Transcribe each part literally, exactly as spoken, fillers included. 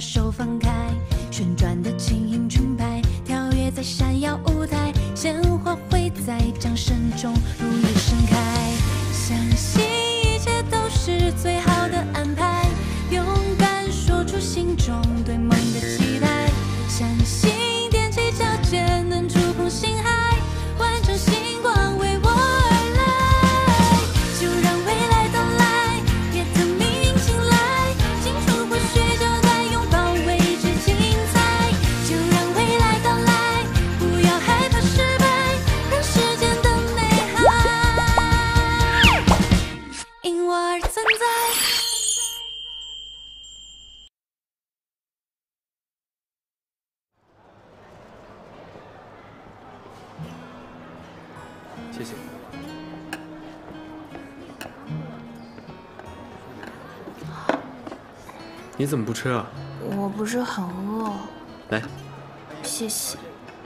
手放开，旋转的轻盈裙摆，跳跃在闪耀舞台，鲜花会在掌声中如约盛开。相信一切都是最好的安排，勇敢说出心中对梦的期待，相信踮起脚尖能触碰心海，完成星光为我而来。就让未来到来，别特明青睐，青春或许就在拥抱未知精彩。就让未来到来，不要害怕失败，让时间的美好因我而存在。 谢谢。你怎么不吃啊？ 我不是很饿。 来， 谢谢。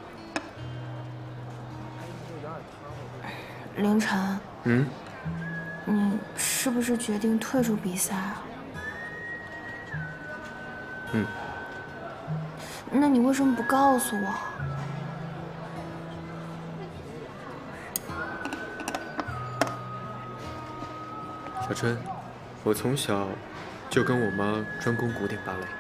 凌晨， 嗯， 你是不是决定退出比赛啊？ 嗯。 那你为什么不告诉我？ 小春，我从小就跟我妈专攻古典芭蕾，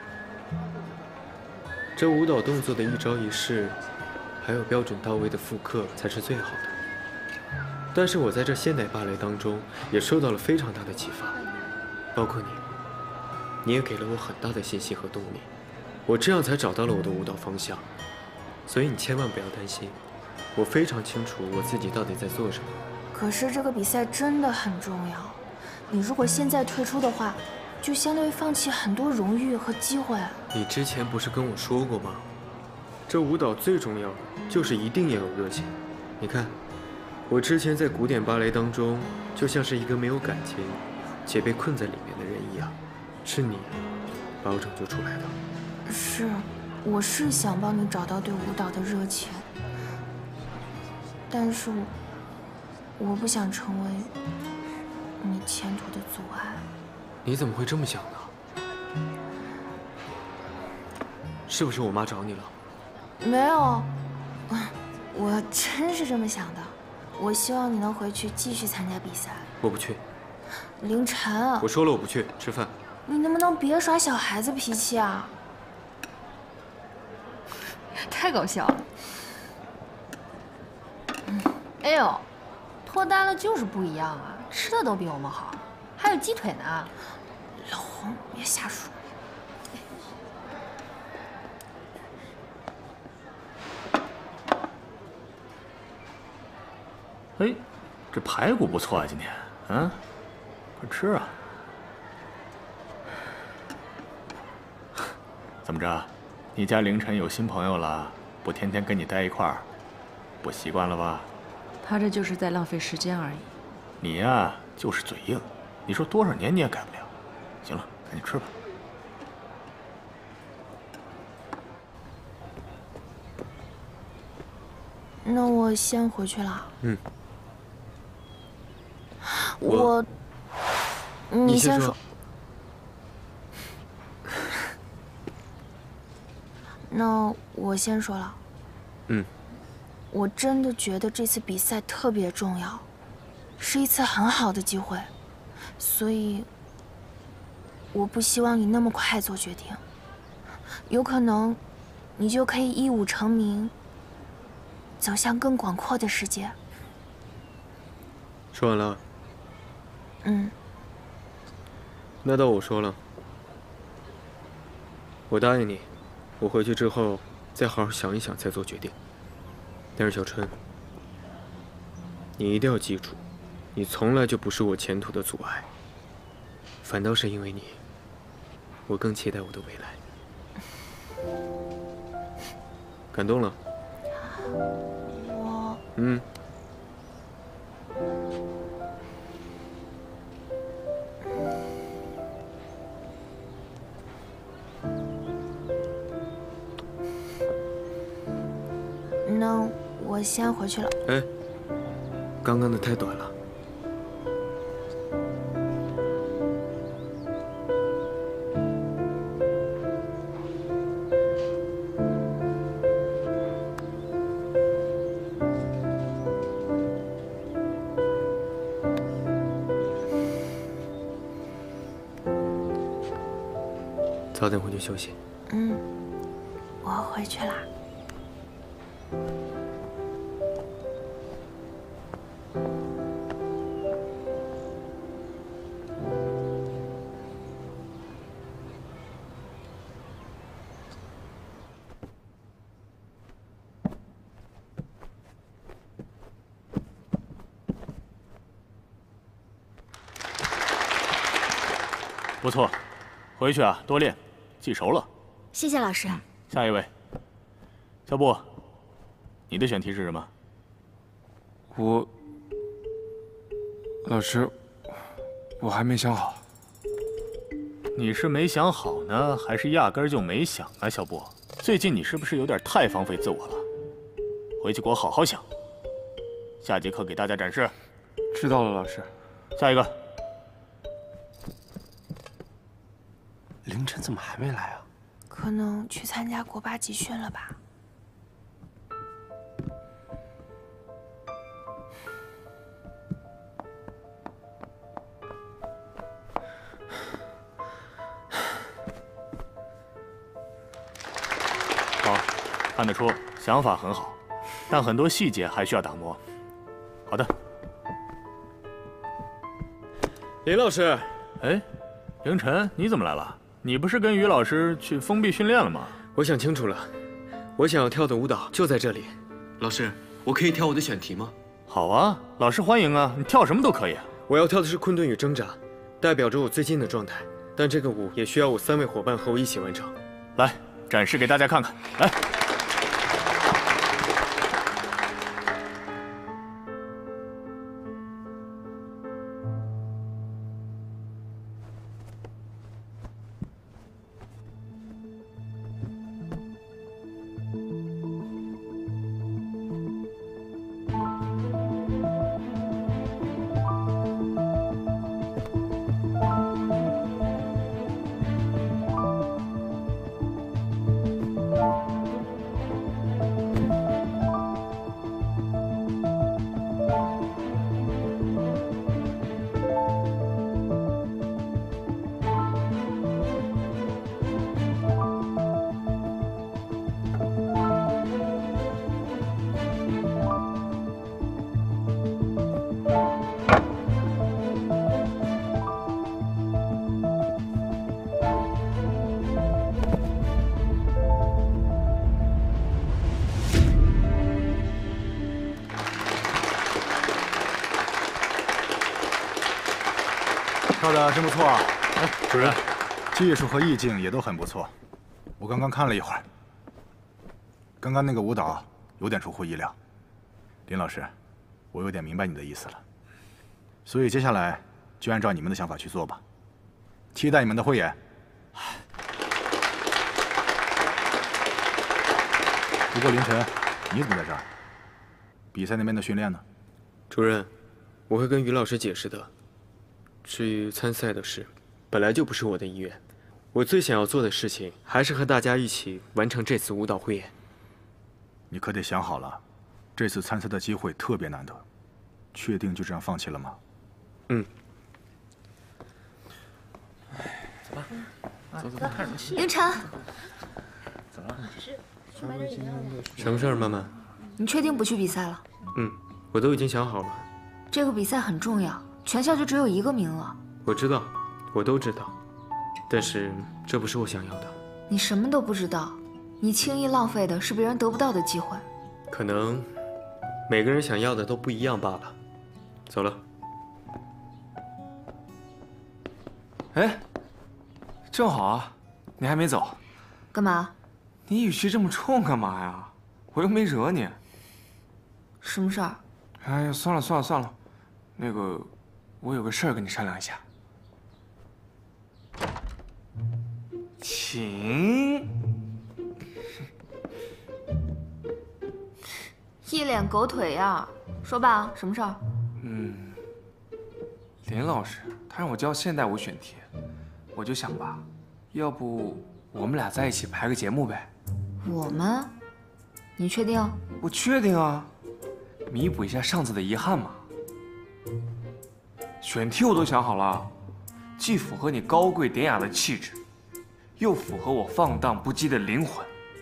这舞蹈动作的一招一式，还有标准到位的复刻才是最好的。但是我在这现代芭蕾当中也受到了非常大的启发，包括你，你也给了我很大的信心和动力，我这样才找到了我的舞蹈方向。所以你千万不要担心，我非常清楚我自己到底在做什么。 可是这个比赛真的很重要。你如果现在退出的话，就相当于放弃很多荣誉和机会。 你之前不是跟我说过吗？这舞蹈最重要的就是一定要有热情。你看，我之前在古典芭蕾当中，就像是一个没有感情且被困在里面的人一样，是你把我拯救出来的。 是，我是想帮你找到对舞蹈的热情，但是我我不想成为你前途的阻碍。 你怎么会这么想呢？是不是我妈找你了？ 没有，我真是这么想的。我希望你能回去继续参加比赛。 我不去。 凌晨， 我说了我不去，吃饭。 你能不能别耍小孩子脾气啊？ 太搞笑了。嗯，哎呦，脱单了就是不一样啊，吃的都比我们好，还有鸡腿呢。 老红，别瞎说。 哎，这排骨不错啊，今天，嗯，快吃啊！怎么着，你家凌晨有新朋友了，不天天跟你待一块儿，不习惯了吧？ 他这就是在浪费时间而已。 你呀，就是嘴硬，你说多少年你也改不了。行了，赶紧吃吧。 那我先回去了。 嗯。 我，你先说。那我先说了。 嗯。 我真的觉得这次比赛特别重要，是一次很好的机会，所以我不希望你那么快做决定。有可能，你就可以一舞成名，走向更广阔的世界。 说完了。 嗯。 那到我说了，我答应你，我回去之后再好好想一想，再做决定。但是小春，你一定要记住，你从来就不是我前途的阻碍，反倒是因为你，我更期待我的未来。感动了？ 我…… 嗯。 那我先回去了。 哎，刚刚的太短了。 早点回去休息。 嗯，我回去啦。 不错，回去啊多练，记熟了。 谢谢老师。 下一位，小布，你的选题是什么？ 我，老师，我还没想好。 你是没想好呢，还是压根儿就没想啊，小布？最近你是不是有点太放飞自我了？回去给我好好想。下节课给大家展示。 知道了，老师。 下一个。 凌晨怎么还没来啊？ 可能去参加国八集训了吧。 好，看得出想法很好，但很多细节还需要打磨。好的。 林老师， 哎，凌晨，你怎么来了？ 你不是跟于老师去封闭训练了吗？ 我想清楚了，我想要跳的舞蹈就在这里。老师，我可以跳我的选题吗？ 好啊，老师欢迎啊，你跳什么都可以。 我要跳的是困顿与挣扎，代表着我最近的状态。但这个舞也需要我三位伙伴和我一起完成。 来，展示给大家看看。来。 跳的真不错啊！ 哎，主任， 技术和意境也都很不错。我刚刚看了一会儿，刚刚那个舞蹈有点出乎意料。林老师，我有点明白你的意思了，所以接下来就按照你们的想法去做吧。期待你们的汇演。不过凌晨，你怎么在这儿？比赛那边的训练呢？ 主任，我会跟于老师解释的。 至于参赛的事，本来就不是我的意愿。我最想要做的事情，还是和大家一起完成这次舞蹈汇演。 你可得想好了，这次参赛的机会特别难得，确定就这样放弃了吗？ 嗯。 走吧，走走，看什么戏？ 凌晨， 怎么了？ 什么事儿，曼曼？ 你确定不去比赛了？ 嗯，我都已经想好了。 这个比赛很重要。 全校就只有一个名额， 我知道，我都知道，但是这不是我想要的。 你什么都不知道，你轻易浪费的是别人得不到的机会。 可能每个人想要的都不一样罢了。走了。 哎，正好啊，你还没走。 干嘛？ 你语气这么冲干嘛呀？我又没惹你。 什么事儿？ 哎呀，算了算了算了，那个。 我有个事儿跟你商量一下，请。 一脸狗腿样，说吧，什么事儿？ 嗯，林老师他让我教现代舞选题，我就想吧，要不我们俩在一起排个节目呗？ 我们？你确定？ 我确定啊，弥补一下上次的遗憾嘛。 选题我都想好了，既符合你高贵典雅的气质， 又符合我放荡不羁的灵魂。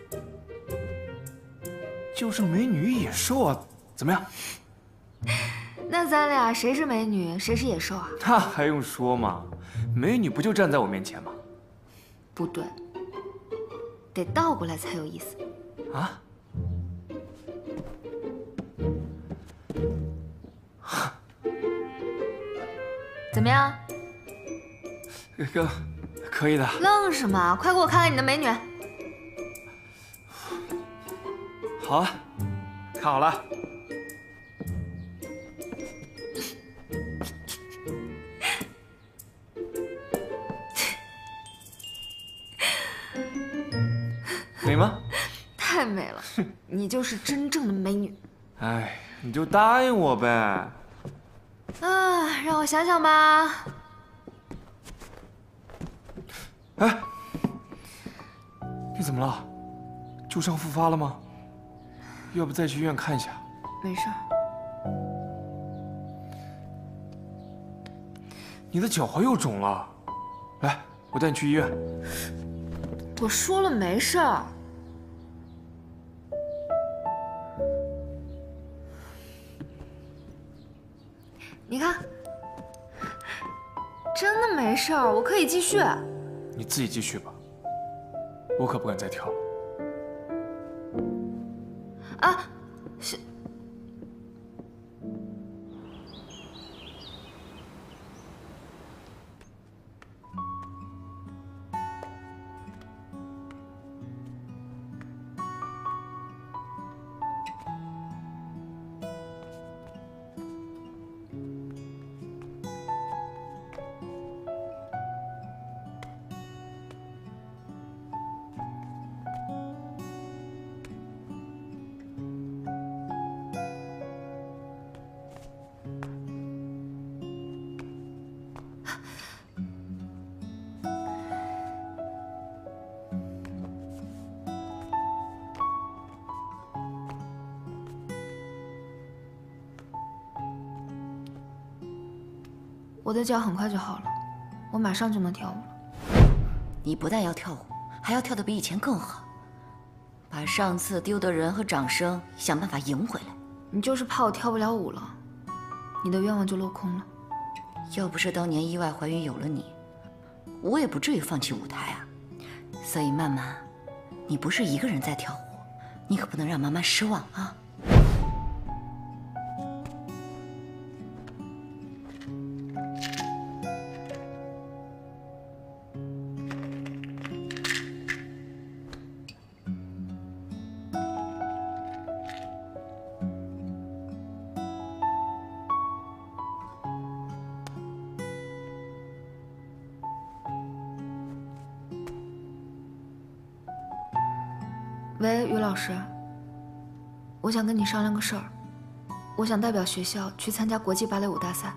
就是美女与野兽啊，怎么样？ 那咱俩谁是美女，谁是野兽啊？ 那还用说吗？美女不就站在我面前吗？ 不对，得倒过来才有意思。 啊？ 怎么样？ 可可以的。 愣什么？快给我看看你的美女。 好啊，看好了。美吗？ 太美了，你就是真正的美女。 哎，你就答应我呗。 啊，让我想想吧。 哎，你怎么了？旧伤复发了吗？要不再去医院看一下？ 没事儿。 你的脚踝又肿了，来，我带你去医院。 我说了没事儿。你看，真的没事儿，我可以继续。 你自己继续吧，我可不敢再跳了。 啊，是。我的脚很快就好了，我马上就能跳舞了。 你不但要跳舞，还要跳得比以前更好，把上次丢的人和掌声想办法赢回来。 你就是怕我跳不了舞了，你的愿望就落空了。 要不是当年意外怀孕有了你，我也不至于放弃舞台啊。所以曼曼，你不是一个人在跳舞，你可不能让妈妈失望啊。 喂，于老师，我想跟你商量个事儿。我想代表学校去参加国际芭蕾舞大赛。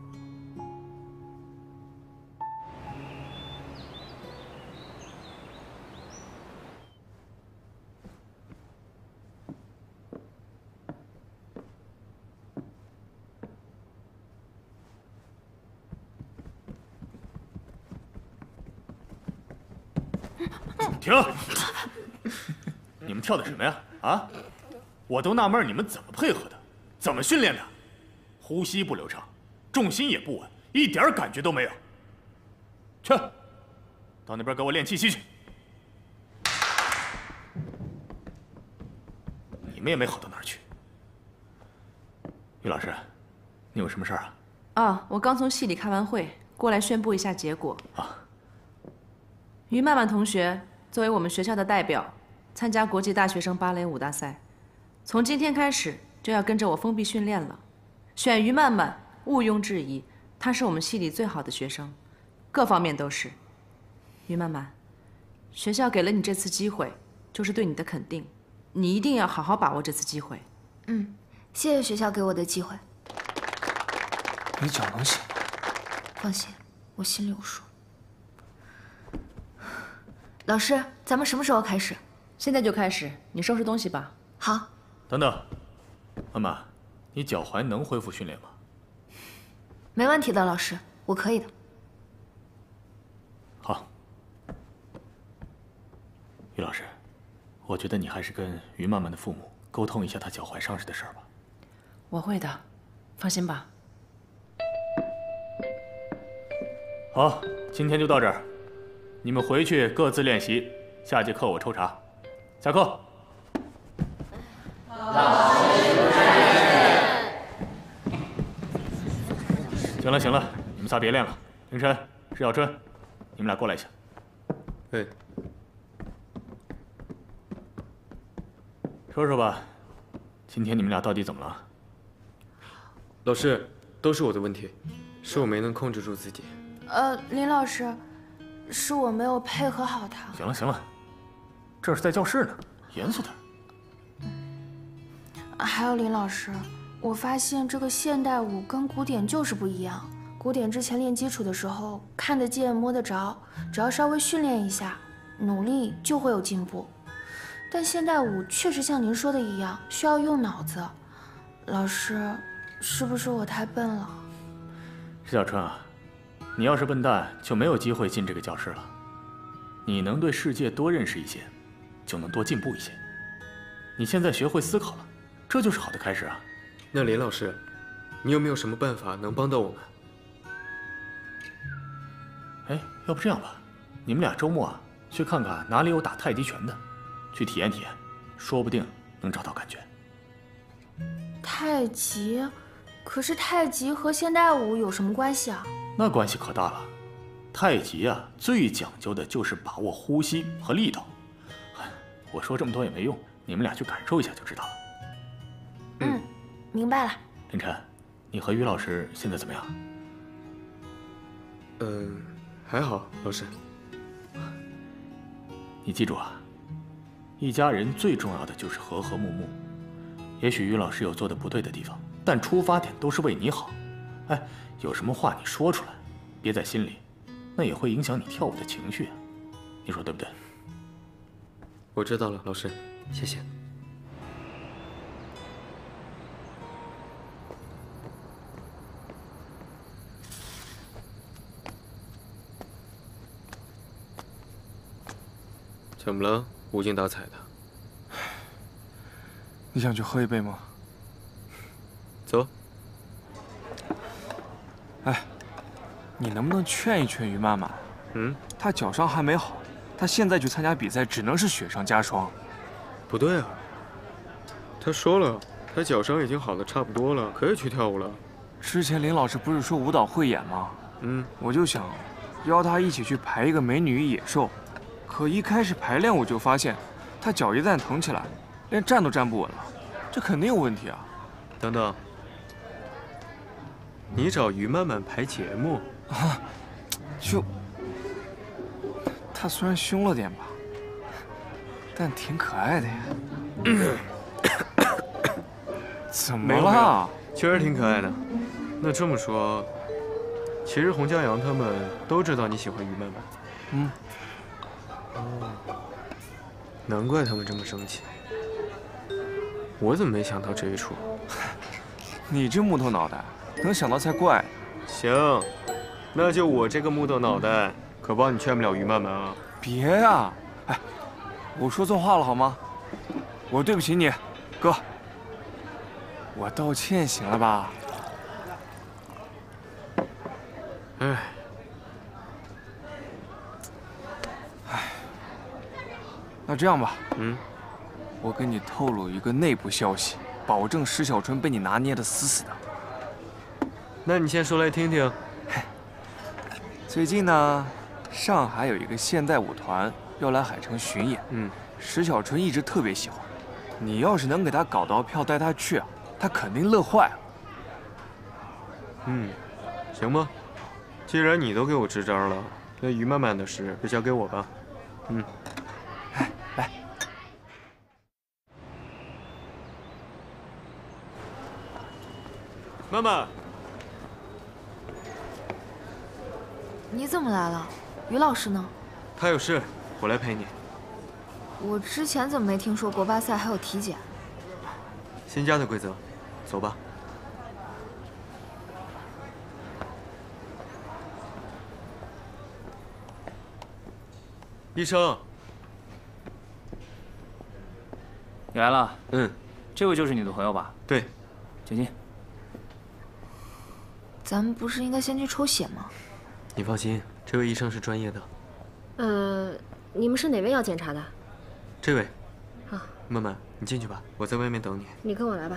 停！你们跳的什么呀？啊！我都纳闷你们怎么配合的，怎么训练的？呼吸不流畅，重心也不稳，一点感觉都没有。去，到那边给我练气息去。你们也没好到哪儿去。于老师，你有什么事儿啊？ 啊，我刚从系里开完会，过来宣布一下结果。 啊。 于曼曼同学作为我们学校的代表，参加国际大学生芭蕾舞大赛，从今天开始就要跟着我封闭训练了。选于曼曼，毋庸置疑，她是我们系里最好的学生，各方面都是。于曼曼，学校给了你这次机会，就是对你的肯定，你一定要好好把握这次机会。 嗯，谢谢学校给我的机会。 你脚能行吗？ 放心，我心里有数。老师，咱们什么时候开始？ 现在就开始，你收拾东西吧。 好。 等等，曼曼，你脚踝能恢复训练吗？ 没问题的，老师，我可以的。 好。 于老师，我觉得你还是跟于曼曼的父母沟通一下她脚踝伤势的事儿吧。 我会的，放心吧。 好，今天就到这儿，你们回去各自练习，下节课我抽查。下课。老师主任。行了行了，你们仨别练了。凌晨、石小春，你们俩过来一下。 哎。 说说吧，今天你们俩到底怎么了？ 老师，都是我的问题，是我没能控制住自己。 呃，林老师，是我没有配合好他。 行了行了，这是在教室呢，严肃点。 还有林老师，我发现这个现代舞跟古典就是不一样。古典之前练基础的时候看得见摸得着，只要稍微训练一下，努力就会有进步。 但现代舞确实像您说的一样，需要用脑子。老师，是不是我太笨了？ 石小春啊，你要是笨蛋，就没有机会进这个教室了。你能对世界多认识一些，就能多进步一些。你现在学会思考了，这就是好的开始啊。 那林老师，你有没有什么办法能帮到我们？ 哎，要不这样吧，你们俩周末啊，去看看哪里有打太极拳的。 去体验体验，说不定能找到感觉。 太极，可是太极和现代舞有什么关系啊？ 那关系可大了。太极啊，最讲究的就是把握呼吸和力道。我说这么多也没用，你们俩去感受一下就知道了。 嗯，明白了。 凌晨，你和于老师现在怎么样？ 嗯，还好，老师。 你记住啊。 一家人最重要的就是和和睦睦。也许于老师有做的不对的地方，但出发点都是为你好。哎，有什么话你说出来，憋在心里，那也会影响你跳舞的情绪啊。你说对不对？ 我知道了，老师，谢谢。怎么了？ 无精打采的， 你想去喝一杯吗？ 走。 哎，你能不能劝一劝于曼曼？ 嗯， 她脚伤还没好，她现在去参加比赛只能是雪上加霜。 不对啊，她说了，她脚伤已经好的差不多了，可以去跳舞了。 之前林老师不是说舞蹈会演吗？ 嗯， 我就想邀她一起去排一个《美女与野兽》。 可一开始排练我就发现，他脚一旦疼起来，连站都站不稳了，这肯定有问题啊！ 等等，你找于曼曼排节目啊？就他虽然凶了点吧，但挺可爱的呀。怎么了？ 确实挺可爱的。那这么说，其实洪江阳他们都知道你喜欢于曼曼。 嗯。 哦，难怪他们这么生气。我怎么没想到这一出？ 你这木头脑袋，能想到才怪。 行，那就我这个木头脑袋，可帮你劝不了于曼曼啊。 别呀，哎，我说错话了好吗？我对不起你，哥。我道歉行了吧？ 哎。 那这样吧， 嗯， 我给你透露一个内部消息，保证石小春被你拿捏得死死的。 那你先说来听听。 最近呢，上海有一个现代舞团要来海城巡演，嗯，石小春一直特别喜欢。你要是能给他搞到票带他去啊，他肯定乐坏了。 嗯，行吧，既然你都给我支招了，那于曼曼的事就交给我吧。嗯。 来， 曼曼， 你怎么来了？于老师呢？ 他有事，我来陪你。 我之前怎么没听说国巴赛还有体检？ 新加的规则，走吧。医生， 你来了。 嗯， 这位就是你的朋友吧？ 对， 请进。 咱们不是应该先去抽血吗？ 你放心，这位医生是专业的。 呃，你们是哪位要检查的？ 这位。 好， 曼曼，你进去吧，我在外面等你。 你跟我来吧。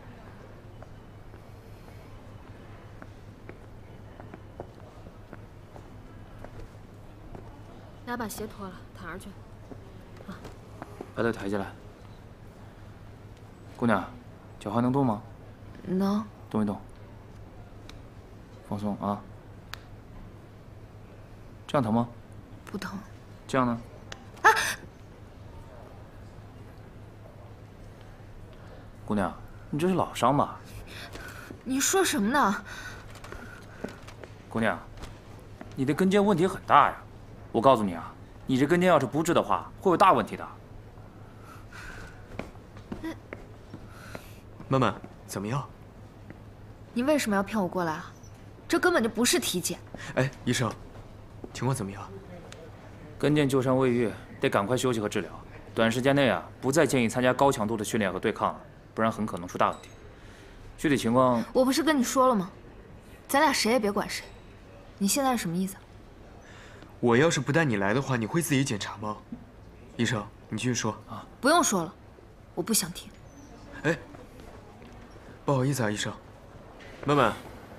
来把鞋脱了，躺上去。啊， 把腿抬起来。姑娘，脚还能动吗？ 能。 动一动。放松啊。这样疼吗？ 不疼。 这样呢？ 啊！ 姑娘，你这是老伤吧？ 你说什么呢？ 姑娘，你的跟腱问题很大呀。我告诉你啊，你这跟腱要是不治的话，会有大问题的。 曼曼，怎么样？ 你为什么要骗我过来啊？这根本就不是体检。 哎，医生，情况怎么样？ 跟腱旧伤未愈，得赶快休息和治疗。短时间内啊，不再建议参加高强度的训练和对抗了，不然很可能出大问题。具体情况…… 我不是跟你说了吗？咱俩谁也别管谁。你现在是什么意思？ 我要是不带你来的话，你会自己检查吗？医生，你继续说啊。 不用说了，我不想听。 哎，不好意思啊，医生。曼曼，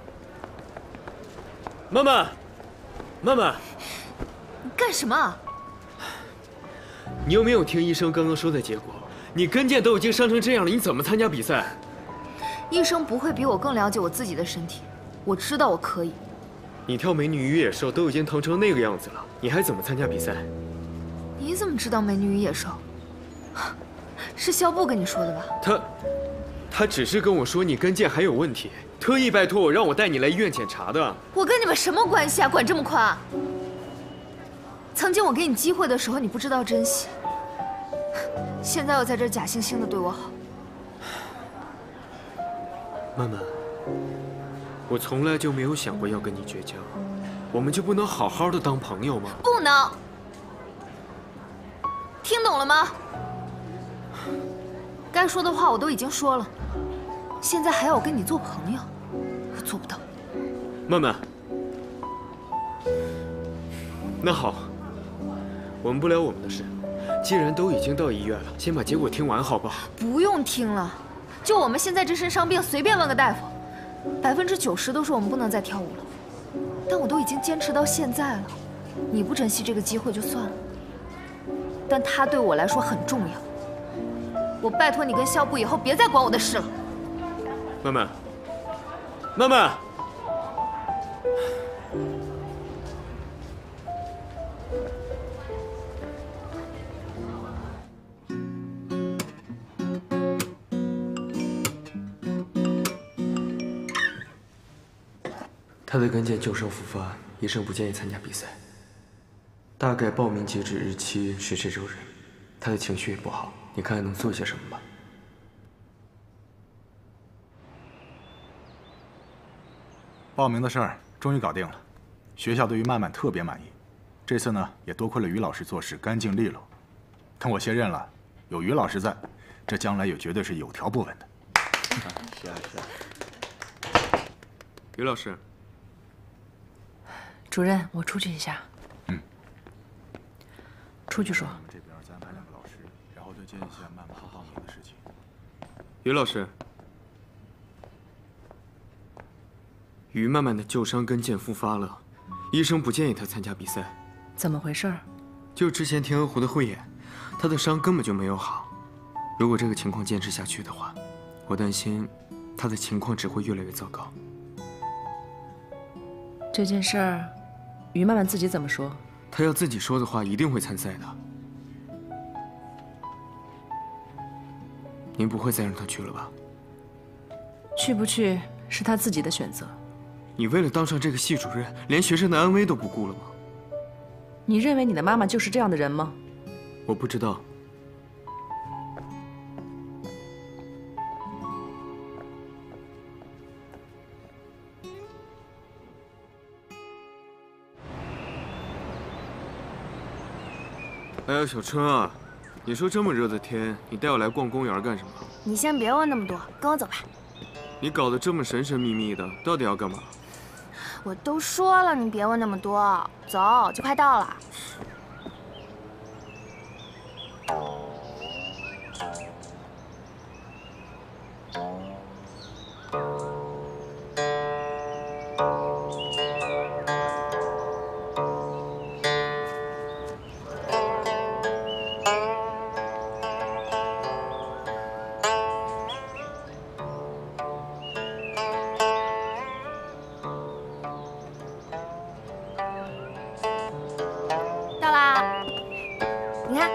曼曼，曼曼， 你干什么？ 你有没有听医生刚刚说的结果？你跟腱都已经伤成这样了，你怎么参加比赛？ 医生不会比我更了解我自己的身体，我知道我可以。 你跳美女与野兽都已经疼成那个样子了，你还怎么参加比赛？ 你怎么知道美女与野兽？是肖布跟你说的吧？ 他，他只是跟我说你跟腱还有问题，特意拜托我让我带你来医院检查的。 我跟你们什么关系啊？管这么宽？曾经我给你机会的时候，你不知道珍惜，现在又在这假惺惺的对我好。 曼曼，我从来就没有想过要跟你绝交，我们就不能好好的当朋友吗？ 不能，听懂了吗？该说的话我都已经说了，现在还要我跟你做朋友，我做不到。 曼曼，那好，我们不聊我们的事。既然都已经到医院了，先把结果听完好不好？ 不用听了，就我们现在这身伤病，随便问个大夫，百分之九十都说我们不能再跳舞了。但我都已经坚持到现在了，你不珍惜这个机会就算了，但它对我来说很重要。我拜托你跟肖布以后别再管我的事了。 曼曼，曼曼。他的跟腱旧伤复发，医生不建议参加比赛。大概报名截止日期是这周日，他的情绪也不好，你看能做些什么吧？ 报名的事儿终于搞定了，学校对于曼曼特别满意。这次呢，也多亏了于老师做事干净利落。等我卸任了，有于老师在，这将来也绝对是有条不紊的。 是啊是啊。于老师。 主任，我出去一下。 嗯。 出去说。 这边再安排两个老师，然后对接一下曼曼报名的事情。 于老师，于曼曼的旧伤跟腱复发了，医生不建议她参加比赛。 怎么回事？ 就之前天鹅湖的汇演，她的伤根本就没有好。如果这个情况坚持下去的话，我担心她的情况只会越来越糟糕。 这件事儿。于曼曼自己怎么说？ 她要自己说的话，一定会参赛的。您不会再让她去了吧？ 去不去是她自己的选择。 你为了当上这个系主任，连学生的安危都不顾了吗？ 你认为你的妈妈就是这样的人吗？ 我不知道。哎呀，小春啊， 你说这么热的天，你带我来逛公园干什么？ 你先别问那么多，跟我走吧。 你搞得这么神神秘秘的，到底要干嘛？ 我都说了，你别问那么多，走，就快到了。到啦，你看。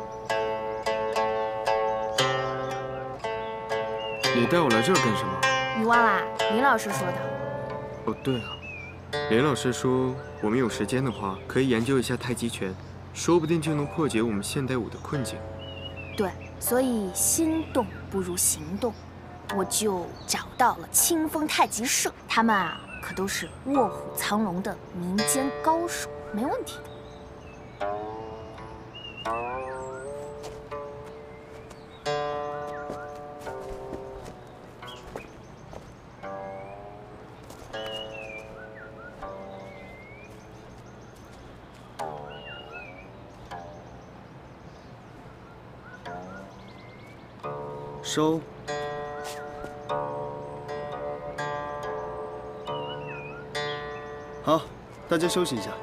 你带我来这儿干什么？ 你忘啦？林老师说的。 哦，对啊，林老师说我们有时间的话，可以研究一下太极拳，说不定就能破解我们现代舞的困境。 对，所以心动不如行动，我就找到了清风太极社，他们啊可都是卧虎藏龙的民间高手，没问题的。 收。好，大家休息一下。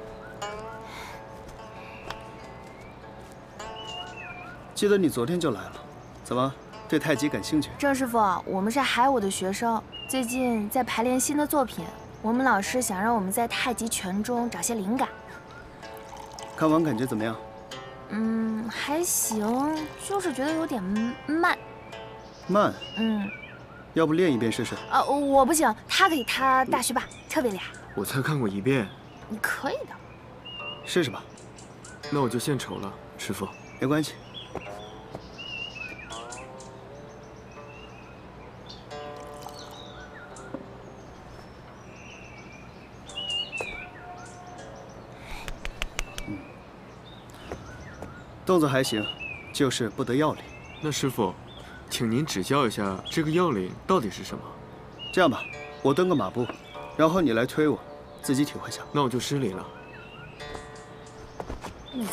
记得你昨天就来了，怎么对太极感兴趣？ 郑师傅，我们是海舞的学生，最近在排练新的作品，我们老师想让我们在太极拳中找些灵感。 看完感觉怎么样？ 嗯，还行，就是觉得有点慢。 慢？ 嗯。 要不练一遍试试？ 啊，我不行，他可以，他大学霸，特别厉害。 我才看过一遍。 你可以的。 试试吧。 那我就献丑了，师傅。 没关系。嗯，动作还行，就是不得要领。 那师傅，请您指教一下，这个要领到底是什么？ 这样吧，我蹲个马步，然后你来推我，自己体会下。 那我就失礼了。 嗯。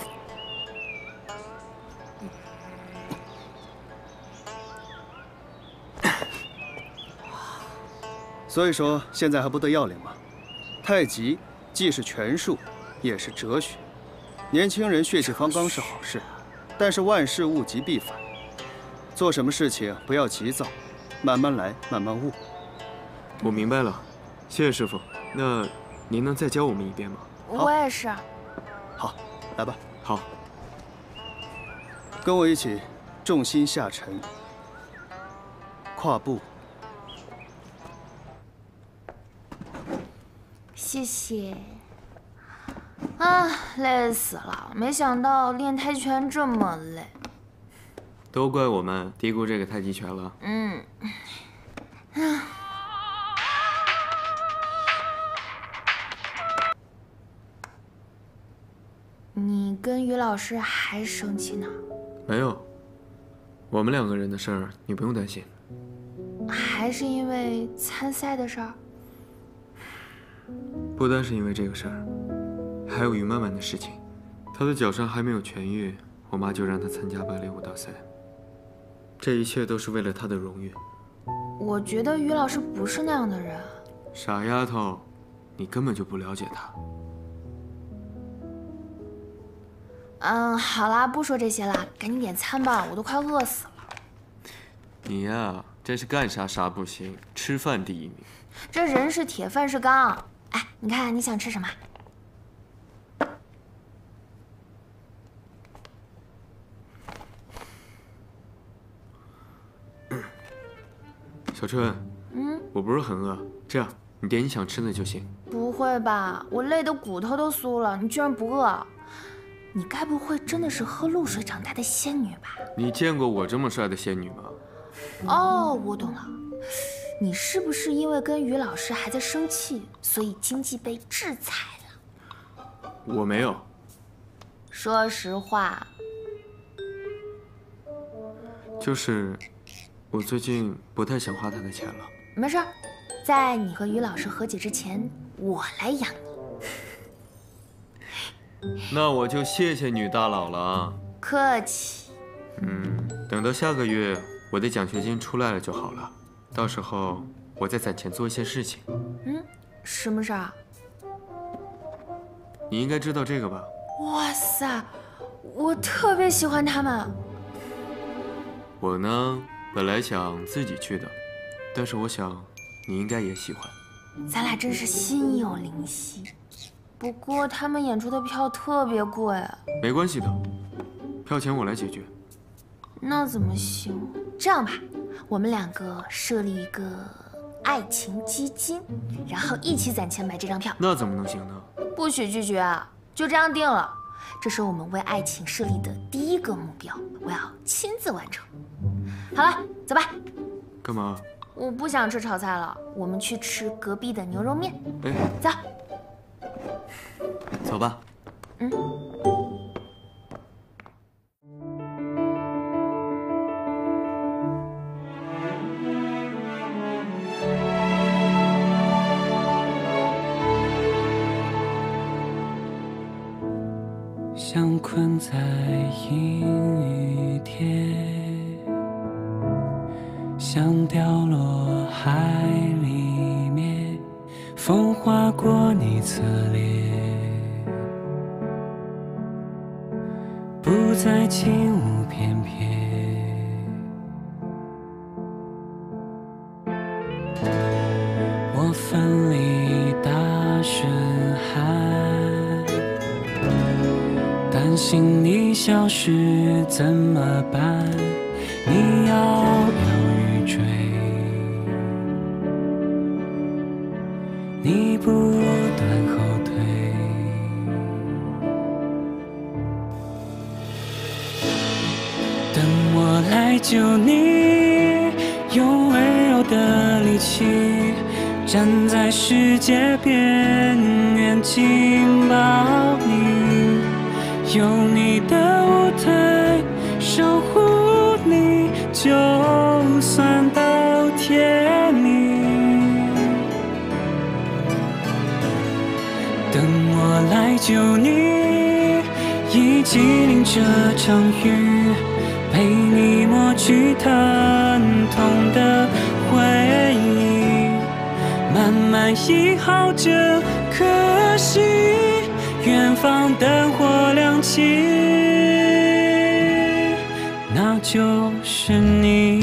所以说现在还不得要领吗？太极既是拳术，也是哲学。年轻人血气方刚是好事，但是万事物极必反。做什么事情不要急躁，慢慢来，慢慢悟。 我明白了，谢谢师傅。那您能再教我们一遍吗？ 我也是。 好，来吧。 好。 跟我一起，重心下沉，跨步。 谢谢。啊，累死了！没想到练太极拳这么累。 都怪我们低估这个太极拳了。 嗯。你跟于老师还生气呢？ 没有，我们两个人的事儿你不用担心。 还是因为参赛的事儿？ 不单是因为这个事儿，还有于曼曼的事情。她的脚伤还没有痊愈，我妈就让她参加芭蕾舞大赛。这一切都是为了她的荣誉。 我觉得于老师不是那样的人。 傻丫头，你根本就不了解她。 嗯，好啦，不说这些了，赶紧点餐吧，我都快饿死了。 你呀，真是干啥啥不行，吃饭第一名。 这人是铁，饭是钢。哎，你看你想吃什么？ 小春， 嗯， 我不是很饿，这样你点你想吃的就行。 不会吧，我累得骨头都酥了，你居然不饿？你该不会真的是喝露水长大的仙女吧？ 你见过我这么帅的仙女吗？ 哦，我懂了，你是不是因为跟于老师还在生气，所以经济被制裁了？ 我没有。 说实话， 就是，我最近不太想花他的钱了。 没事，在你和于老师和解之前，我来养你。那我就谢谢女大佬了啊。 客气。 嗯，等到下个月我的奖学金出来了就好了，到时候我再攒钱做一些事情。 嗯，什么事儿？ 你应该知道这个吧？ 哇塞，我特别喜欢他们。 我呢，本来想自己去的，但是我想你应该也喜欢。 咱俩真是心有灵犀。不过他们演出的票特别贵。 没关系的，票钱我来解决。 那怎么行？这样吧，我们两个设立一个爱情基金，然后一起攒钱买这张票。 那怎么能行呢？ 不许拒绝啊！就这样定了。这是我们为爱情设立的第一个目标，我要亲自完成。好了，走吧。 干嘛？ 我不想吃炒菜了，我们去吃隔壁的牛肉面。 哎， 走。 走吧。 嗯。 像困在阴雨天，像掉落海里面，风划过你侧脸，不再轻舞翩翩。我奋力大声喊，担心你消失怎么办？你摇摇欲坠，你不断后退。等我来救你，用温柔的力气，站在世界边缘紧抱你，用你的舞台守护你，就算到天明。等我来救你，一起淋这场雨，陪你抹去疼痛的回忆，慢慢遗耗着可惜，远方灯火亮起，那就是你。